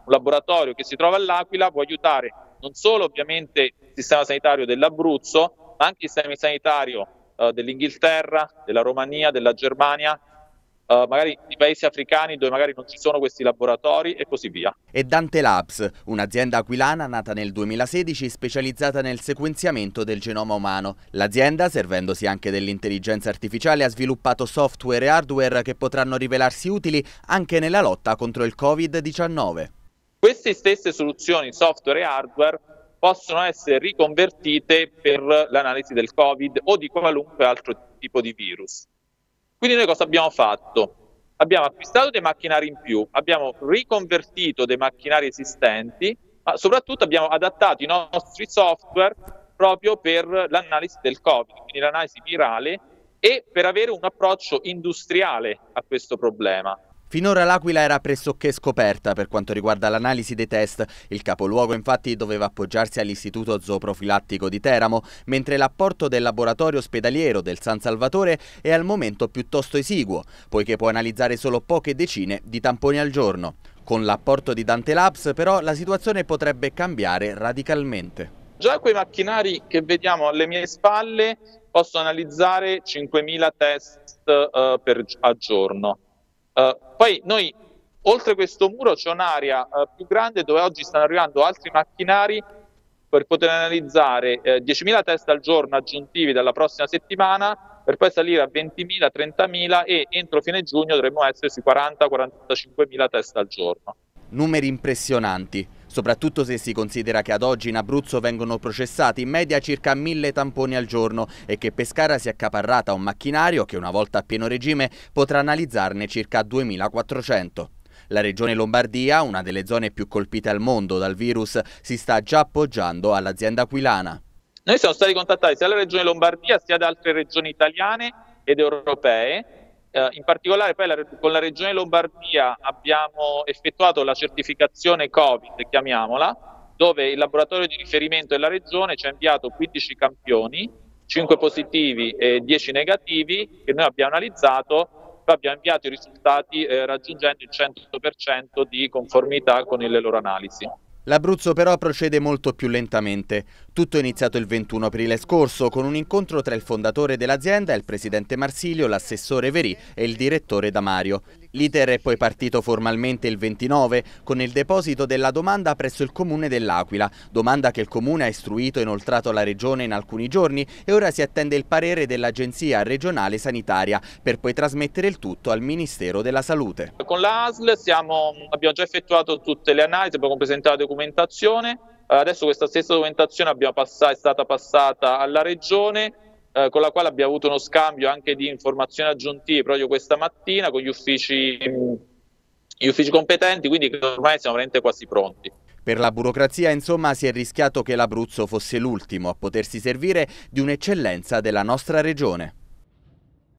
un laboratorio che si trova all'Aquila può aiutare non solo ovviamente il sistema sanitario dell'Abruzzo, ma anche il sistema sanitario dell'Inghilterra, della Romania, della Germania, magari di paesi africani dove magari non ci sono questi laboratori e così via. E Dante Labs, un'azienda aquilana nata nel 2016 specializzata nel sequenziamento del genoma umano. L'azienda, servendosi anche dell'intelligenza artificiale, ha sviluppato software e hardware che potranno rivelarsi utili anche nella lotta contro il Covid-19. Queste stesse soluzioni software e hardware possono essere riconvertite per l'analisi del Covid o di qualunque altro tipo di virus. Quindi noi cosa abbiamo fatto? Abbiamo acquistato dei macchinari in più, abbiamo riconvertito dei macchinari esistenti, ma soprattutto abbiamo adattato i nostri software proprio per l'analisi del Covid, quindi l'analisi virale, e per avere un approccio industriale a questo problema. Finora l'Aquila era pressoché scoperta per quanto riguarda l'analisi dei test. Il capoluogo infatti doveva appoggiarsi all'Istituto Zooprofilattico di Teramo, mentre l'apporto del laboratorio ospedaliero del San Salvatore è al momento piuttosto esiguo, poiché può analizzare solo poche decine di tamponi al giorno. Con l'apporto di Dante Labs però la situazione potrebbe cambiare radicalmente. Già quei macchinari che vediamo alle mie spalle possono analizzare 5.000 test a giorno. Poi noi, oltre questo muro, c'è un'area più grande dove oggi stanno arrivando altri macchinari per poter analizzare 10.000 test al giorno aggiuntivi dalla prossima settimana, per poi salire a 20.000, 30.000 e entro fine giugno dovremmo essere sui 40-45.000 test al giorno. Numeri impressionanti, soprattutto se si considera che ad oggi in Abruzzo vengono processati in media circa 1.000 tamponi al giorno e che Pescara si è accaparrata un macchinario che una volta a pieno regime potrà analizzarne circa 2.400. La regione Lombardia, una delle zone più colpite al mondo dal virus, si sta già appoggiando all'azienda aquilana. Noi siamo stati contattati sia dalla regione Lombardia sia da altre regioni italiane ed europee. In particolare poi con la regione Lombardia abbiamo effettuato la certificazione Covid, chiamiamola, dove il laboratorio di riferimento della regione ci ha inviato 15 campioni, 5 positivi e 10 negativi, che noi abbiamo analizzato, poi abbiamo inviato i risultati raggiungendo il 100% di conformità con le loro analisi. L'Abruzzo però procede molto più lentamente. Tutto è iniziato il 21 aprile scorso con un incontro tra il fondatore dell'azienda, il presidente Marsilio, l'assessore Verì e il direttore Damario. L'iter è poi partito formalmente il 29 con il deposito della domanda presso il comune dell'Aquila, domanda che il comune ha istruito e inoltrato alla regione in alcuni giorni e ora si attende il parere dell'Agenzia regionale sanitaria per poi trasmettere il tutto al Ministero della Salute. Con la ASL abbiamo già effettuato tutte le analisi, abbiamo presentato la documentazione, adesso questa stessa documentazione è stata passata alla regione, con la quale abbiamo avuto uno scambio anche di informazioni aggiuntive proprio questa mattina con gli uffici competenti, quindi ormai siamo veramente quasi pronti. Per la burocrazia, insomma, si è rischiato che l'Abruzzo fosse l'ultimo a potersi servire di un'eccellenza della nostra regione.